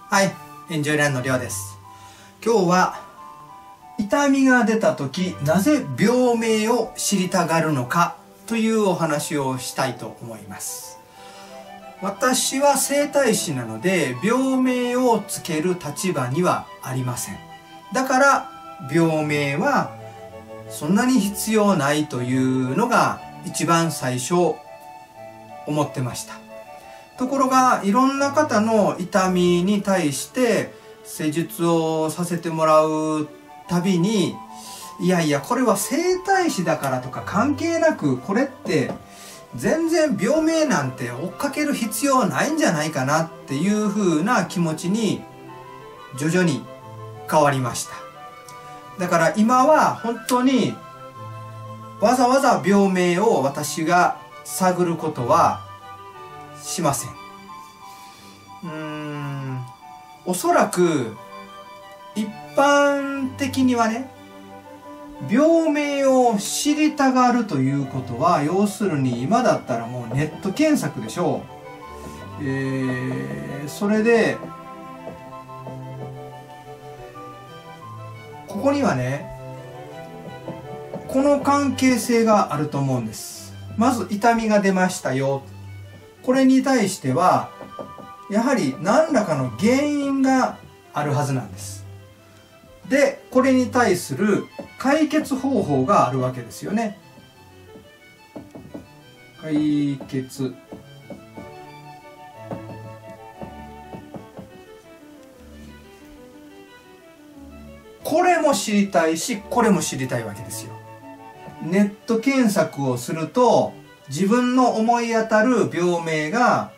はい、エンジョイランのりょうです。今日は痛みが出た時なぜ病名を知りたがるのかというお話をしたいと思います。私は整体師なので病名をつける立場にはありません。だから病名はそんなに必要ないというのが一番最初思ってました。ところがいろんな方の痛みに対して施術をさせてもらうたびに、いやいやこれは整体師だからとか関係なく、これって全然病名なんて追っかける必要ないんじゃないかなっていう風な気持ちに徐々に変わりました。だから今は本当にわざわざ病名を私が探ることはしません。おそらく一般的にはね、病名を知りたがるということは、要するに今だったらもうネット検索でしょう。それでここにはね、この関係性があると思うんです。まず痛みが出ましたよ。これに対してはやはり何らかの原因があるはずなんです。で、これに対する解決方法があるわけですよね。解決。これも知りたいし、これも知りたいわけですよ。ネット検索をすると自分の思い当たる病名が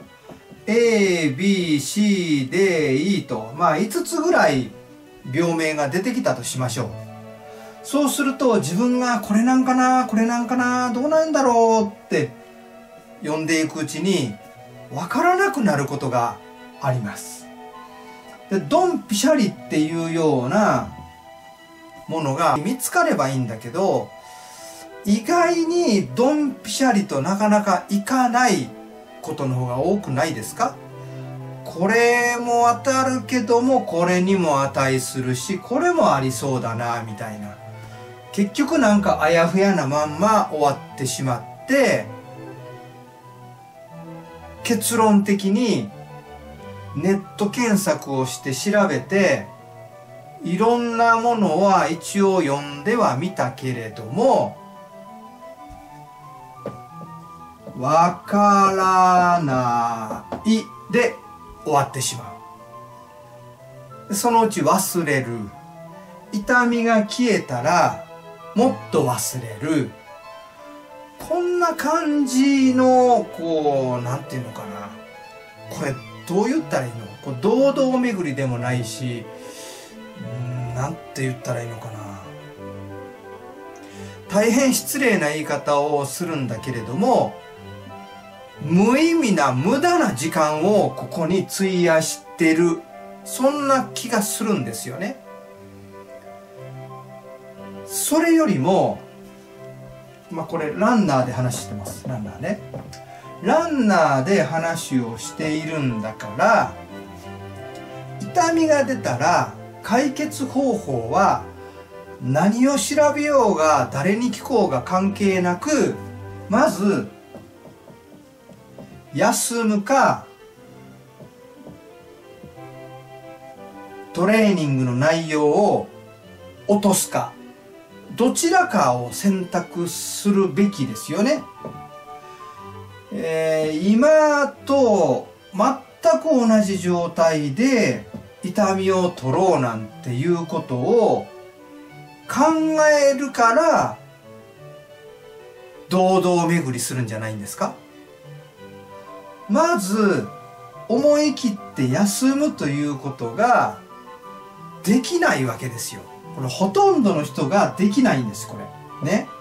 A、B、C、D、E と5つぐらい病名が出てきたとしましょう。そうすると自分がこれなんかな、これなんかな、どうなんだろうって読んでいくうちに分からなくなることがあります。で、ドンピシャリっていうようなものが見つかればいいんだけど、意外にドンピシャリとなかなかいかないことの方が多くないですか？これも当たるけどもこれにも値するし、これもありそうだなみたいな、結局なんかあやふやなまんま終わってしまって、結論的にネット検索をして調べていろんなものは一応読んではみたけれどもわからないで終わってしまう。そのうち忘れる。痛みが消えたらもっと忘れる。こんな感じのなんていうのかな、これどう言ったらいいの、堂々巡りでもないし、なんて言ったらいいのかな、大変失礼な言い方をするんだけれども、無意味な無駄な時間をここに費やしてる、そんな気がするんですよね。それよりもこれランナーで話してます。ランナーね、ランナーで話をしているんだから、痛みが出たら解決方法は何を調べようが誰に聞こうが関係なく、まず休むかトレーニングの内容を落とすか、どちらかを選択するべきですよね。今と全く同じ状態で痛みを取ろうなんていうことを考えるから堂々巡りするんじゃないんですか？まず思い切って休むということができないわけですよ。これほとんどの人ができないんです、これね。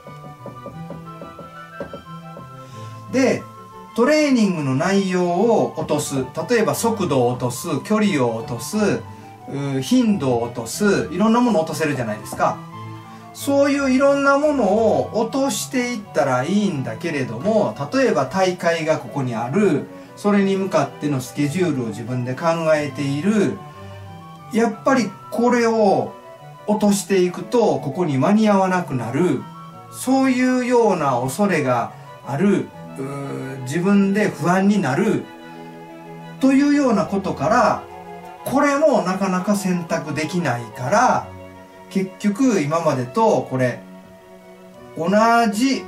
で、トレーニングの内容を落とす、例えば速度を落とす、距離を落とす、頻度を落とす、いろんなものを落とせるじゃないですか。そういういろんなものを落としていったらいいんだけれども、例えば大会がここにある、 それに向かってのスケジュールを自分で考えている。やっぱりこれを落としていくとここに間に合わなくなる、そういうような恐れがある、自分で不安になるというようなことから、これもなかなか選択できないから、結局今までとこれ同じ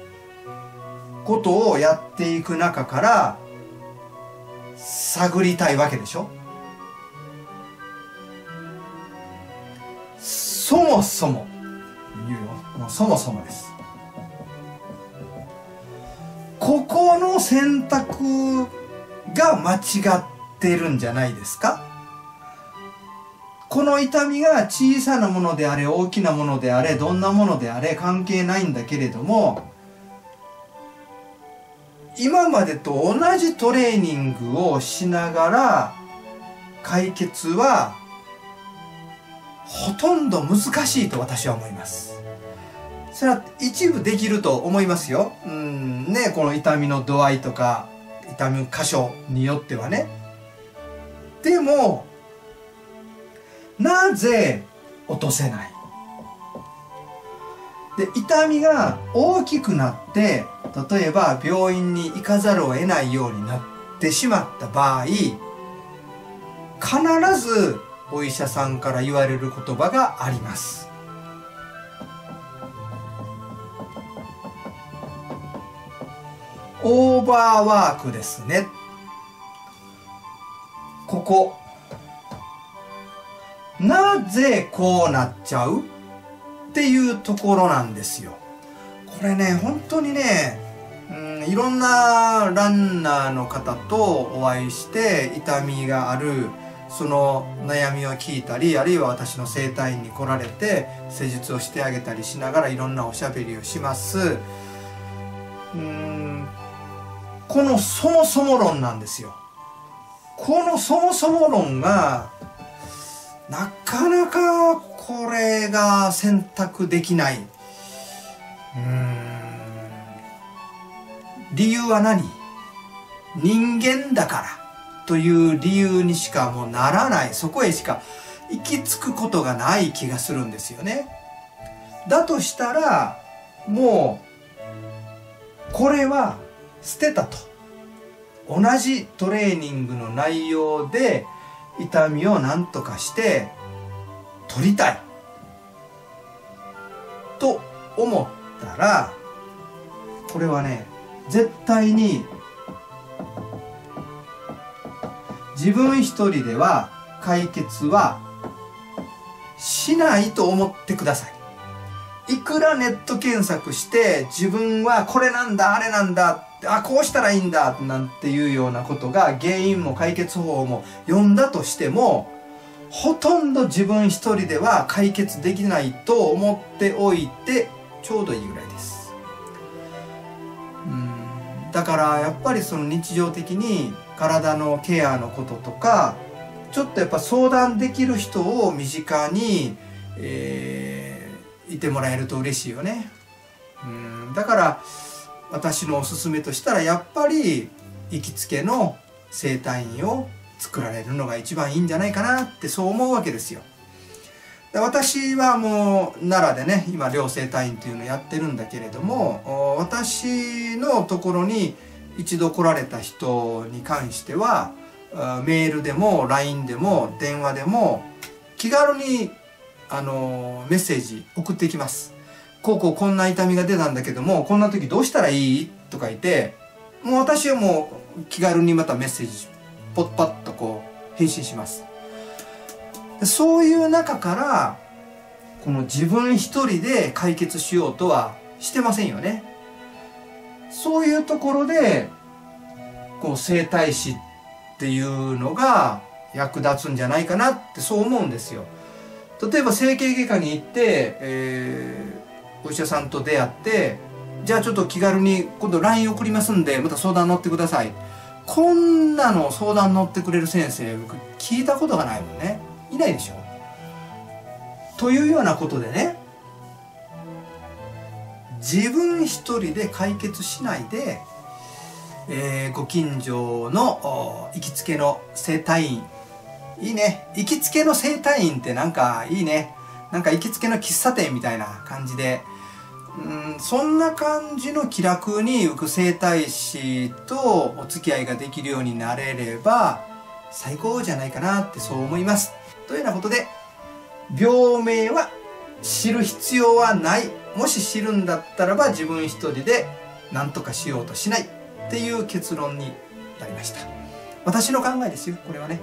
ことをやっていく中から探りたいわけでしょ。そもそも言うよ、もうそもそもです。ここの選択が間違ってるんじゃないですか。この痛みが小さなものであれ大きなものであれどんなものであれ関係ないんだけれども、今までと同じトレーニングをしながら解決はほとんど難しいと私は思います。それは一部できると思いますよ。この痛みの度合いとか痛む箇所によってはね。でもなぜ落とせない？で、痛みが大きくなって、例えば病院に行かざるを得ないようになってしまった場合、必ずお医者さんから言われる言葉があります。オーバーワークですね。ここ。なぜこうなっちゃうっていうところなんですよ。これね、本当にね、いろんなランナーの方とお会いして痛みがある、その悩みを聞いたり、あるいは私の整体院に来られて施術をしてあげたりしながらいろんなおしゃべりをします。このそもそも論なんですよ。このそもそも論がなかなかこれが選択できない。理由は何？人間だからという理由にしかもうならない。そこへしか行き着くことがない気がするんですよね。だとしたらもうこれは捨てたと。同じトレーニングの内容で痛みを何とかして取りたいと思ったら、これはね、絶対に自分一人では解決はしないと思ってください。いくらネット検索して自分はこれなんだあれなんだ、こうしたらいいんだなんていうようなことが原因も解決法も読んだとしても、ほとんど自分一人では解決できないと思っておいてちょうどいいぐらいです。だからやっぱりその日常的に体のケアのこととか、ちょっとやっぱ相談できる人を身近に、いてもらえると嬉しいよね。だから私のおすすめとしたら、やっぱり行きつけの整体院を作られるのが一番いいんじゃないかなって、そう思うわけですよ。で、私はもう奈良でね、今寮整体院っていうのをやってるんだけれども、私のところに一度来られた人に関してはメールでも LINE でも電話でも気軽にメッセージ送ってきます。こんな痛みが出たんだけども、こんな時どうしたらいいとか言って、もう私はもう気軽にまたメッセージポッパッとこう返信します。そういう中からこの自分一人で解決しようとはしてませんよね。そういうところでこう整体師っていうのが役立つんじゃないかなって、そう思うんですよ。例えば整形外科に行って、お医者さんと出会って、じゃあちょっと気軽に今度 LINE 送りますんでまた相談乗ってください。こんなの相談乗ってくれる先生僕聞いたことがないもんね。いないでしょ。というようなことでね、自分一人で解決しないで、 ご近所の行きつけの整体院、いいね。行きつけの整体院ってなんかいいね。なんか行きつけの喫茶店みたいな感じで、そんな感じの気楽に浮く整体師とお付き合いができるようになれれば最高じゃないかなってそう思います。というようなことで、病名は知る必要はない。もし知るんだったらば自分一人で何とかしようとしないっていう結論になりました。私の考えですよ、これはね。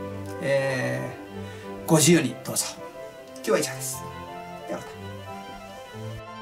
ご自由にどうぞ。今日は以上です。ではまた。